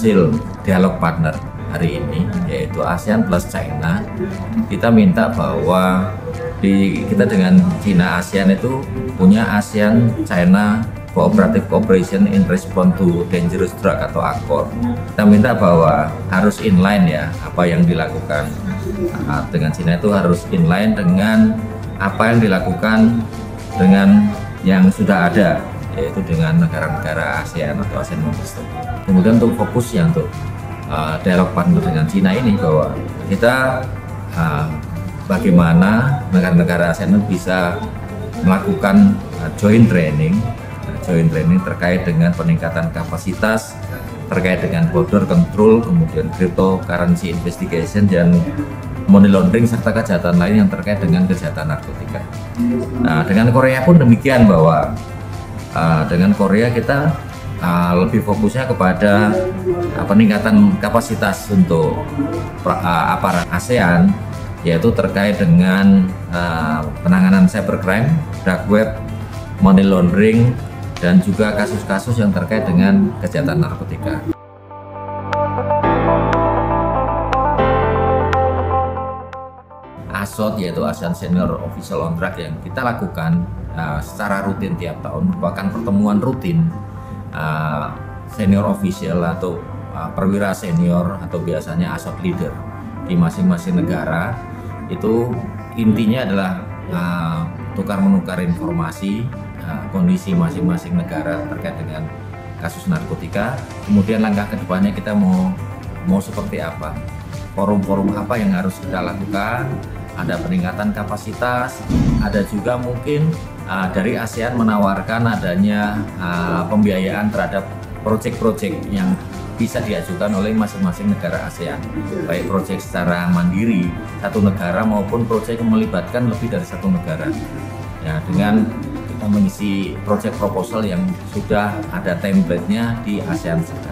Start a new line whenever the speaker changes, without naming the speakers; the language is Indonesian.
hasil dialog partner hari ini, yaitu ASEAN plus China. Kita minta bahwa kita dengan China ASEAN itu punya ASEAN China Cooperative Cooperation in Response to Dangerous Drug atau ACOR. Kita minta bahwa harus inline ya, apa yang dilakukan dengan China itu harus inline dengan apa yang dilakukan dengan yang sudah ada, yaitu dengan negara-negara ASEAN atau ASEAN Members. Kemudian untuk fokusnya untuk dialog partner dengan China ini, bahwa kita bagaimana negara-negara ASEAN bisa melakukan joint training terkait dengan peningkatan kapasitas, terkait dengan border control, kemudian cryptocurrency investigation, dan money laundering, serta kejahatan lain yang terkait dengan kejahatan narkotika. Nah, dengan Korea pun demikian, bahwa dengan Korea kita lebih fokusnya kepada peningkatan kapasitas untuk aparat ASEAN, yaitu terkait dengan penanganan cybercrime, dark web, money laundering, dan juga kasus-kasus yang terkait dengan kejahatan narkotika. ASOT, yaitu ASEAN Senior Official on Drug, yang kita lakukan secara rutin tiap tahun, merupakan pertemuan rutin senior official atau perwira senior atau biasanya ASOT leader di masing-masing negara. Itu intinya adalah tukar-menukar informasi kondisi masing-masing negara terkait dengan kasus narkotika. Kemudian langkah kedepannya kita mau seperti apa, forum-forum apa yang harus kita lakukan. Ada peningkatan kapasitas, ada juga mungkin dari ASEAN menawarkan adanya pembiayaan terhadap proyek-proyek yang bisa diajukan oleh masing-masing negara ASEAN, baik proyek secara mandiri satu negara maupun proyek yang melibatkan lebih dari satu negara. Ya, dengan kita mengisi proyek proposal yang sudah ada template-nya di ASEAN.